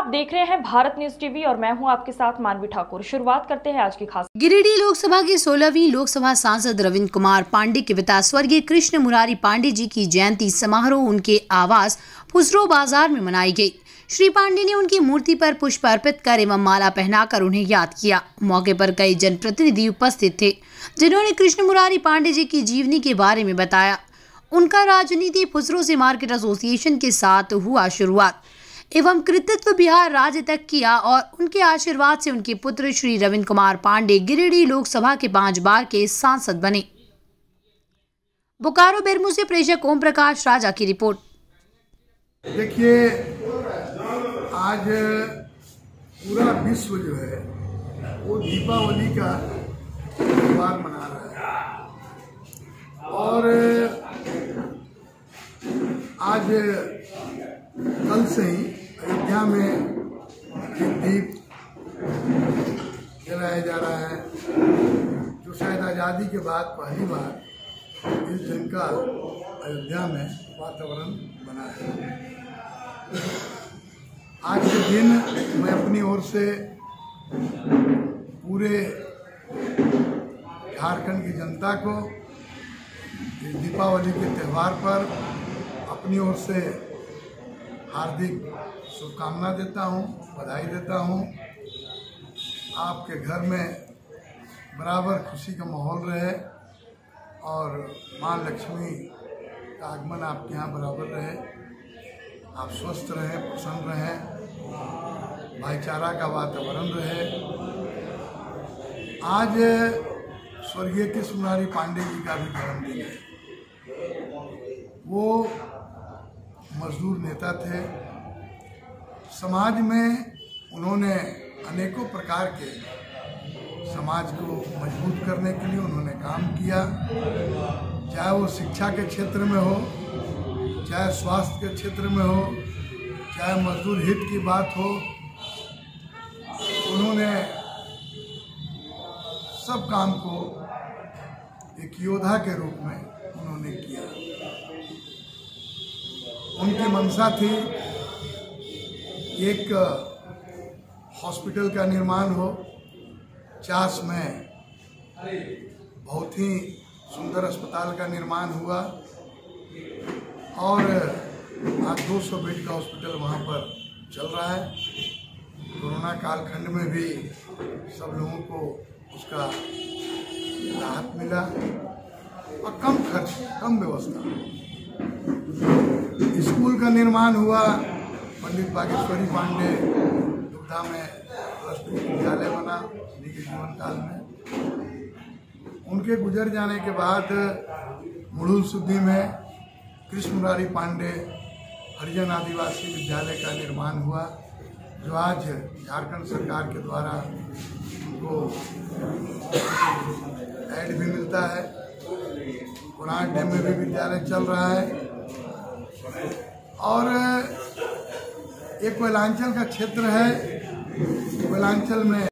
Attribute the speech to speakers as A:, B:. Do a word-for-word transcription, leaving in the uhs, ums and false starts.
A: आप देख रहे हैं भारत न्यूज टीवी और मैं हूं आपके साथ मानवी ठाकुर। शुरुआत करते हैं आज की खास।
B: गिरिडीह लोकसभा की सोलहवीं लोकसभा सांसद रविंद्र कुमार पांडे के पिता स्वर्गीय कृष्ण मुरारी पांडे जी की जयंती समारोह उनके आवास फुसरो बाजार में मनाई गई। श्री पांडे ने उनकी मूर्ति पर पुष्प अर्पित कर एवं माला पहनाकर उन्हें याद किया। मौके पर कई जनप्रतिनिधि उपस्थित थे, जिन्होंने कृष्ण मुरारी पांडे जी की जीवनी के बारे में बताया। उनका राजनीति फुसरो से मार्केट एसोसिएशन के साथ हुआ शुरुआत एवं कृतित्व बिहार राज्य तक किया और उनके आशीर्वाद से उनके पुत्र श्री रविंद्र कुमार पांडे गिरिडीह लोकसभा के पांच बार के सांसद बने। बोकारो बेरमू से प्रेषक ओम प्रकाश राजा की रिपोर्ट।
C: देखिए, आज पूरा विश्व जो है वो दीपावली का त्योहार मना रहा है और आज कल से ही अयोध्या में एक दीप जलाया जा रहा है, जो शायद आज़ादी के बाद पहली बार इस दिन का अयोध्या में वातावरण बना है। आज के दिन मैं अपनी ओर से पूरे झारखंड की जनता को इस दीपावली के त्यौहार पर अपनी ओर से हार्दिक शुभकामना देता हूँ, बधाई देता हूँ। आपके घर में बराबर खुशी का माहौल रहे और माँ लक्ष्मी का आगमन आपके यहाँ बराबर रहे। आप स्वस्थ रहें, प्रसन्न रहें, भाईचारा का वातावरण रहे। आज स्वर्गीय कृष्ण मुरारी पांडे जी का भी जन्मदिन है। वो मजदूर नेता थे। समाज में उन्होंने अनेकों प्रकार के समाज को मजबूत करने के लिए उन्होंने काम किया, चाहे वो शिक्षा के क्षेत्र में हो, चाहे स्वास्थ्य के क्षेत्र में हो, चाहे मजदूर हित की बात हो। उन्होंने सब काम को एक योद्धा के रूप में उन्होंने किया। उनकी मंशा थी एक हॉस्पिटल का निर्माण हो। चास में बहुत ही सुंदर अस्पताल का निर्माण हुआ और आज दो सौ बेड का हॉस्पिटल वहाँ पर चल रहा है। कोरोना कालखंड में भी सब लोगों को उसका राहत मिला और कम खर्च, कम व्यवस्था। स्कूल का निर्माण हुआ। पंडित बागेश्वरी पांडे दुग्धा में प्लस टू विद्यालय बना उन्हीं के जीवन काल में। उनके गुजर जाने के बाद मुड़ुल सुद्दी में कृष्ण मुरारी पांडे हरिजन आदिवासी विद्यालय का निर्माण हुआ, जो आज झारखंड सरकार के द्वारा उनको ऐड भी मिलता है। पुराने डैम में भी विद्यालय चल रहा है और एक कोयलांचल का क्षेत्र है। कोयलांचल में